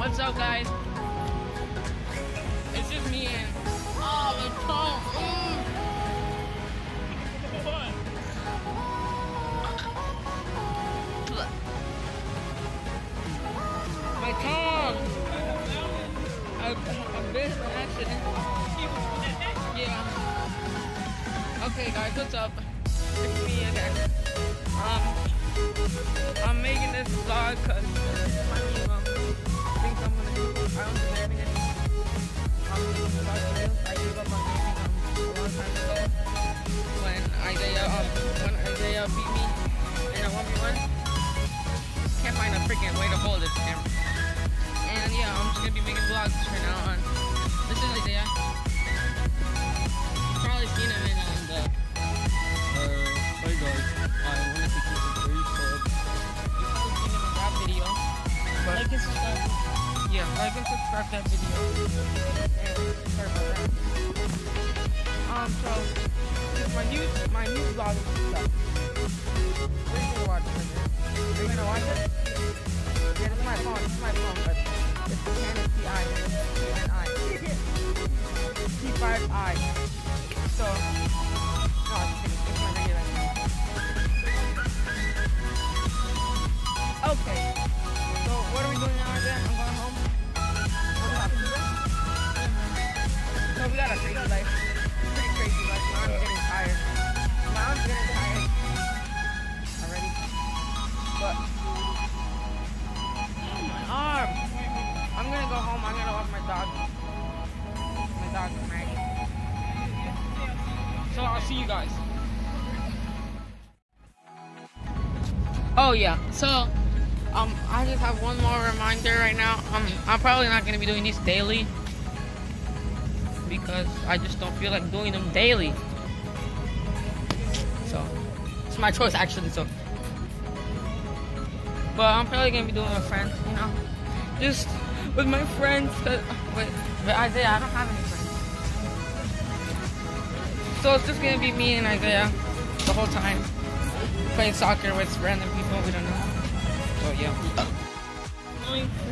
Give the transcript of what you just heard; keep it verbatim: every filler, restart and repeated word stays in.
What's up, guys? It's just me and oh, the tongue. Mm. My tongue. I, I bit it by accident. Yeah. Okay, guys, what's up? It's me again. Um, I'm making this vlog because my new um, things I'm gonna do. I don't do anything anymore. I'm making vlog videos. I gave up on gaming um, a long time ago when Isaiah um when Isaiah beat me in a one v one. Can't find a freaking way to hold this camera. And yeah, I'm just gonna be making vlogs from now on. This is Isaiah. You've probably seen him in um, the. Uh, hey guys, I wanted to keep it brief, so you've probably seen him in that video. But like and subscribe. Yeah, like and subscribe to that video. And sorry about that. Um, so this is my new my new vlog and stuff. What are you gonna watch for this? Are you gonna watch it? Yeah, this is my phone. This is my phone, but it's the Canon T I and I T five I. So. No, I'm just kidding. It's my regular. Okay. So what are we doing now again? I'm going home. What happened? So we got a crazy life. Pretty crazy life. My arm's getting tired. My arm's getting tired already. But oh, my arm. I'm gonna go home. I'm gonna walk my dog. My dog Maggie. So I'll see you guys. Oh yeah, so um I just have one more reminder right now. Um I'm probably not gonna be doing these daily because I just don't feel like doing them daily. So it's my choice actually, so but I'm probably gonna be doing it with friends, you know. Just with my friends. Cause, wait, but Isaiah, I don't have any friends. So it's just gonna be me and Isaiah the whole time playing soccer with random people we don't know. So yeah.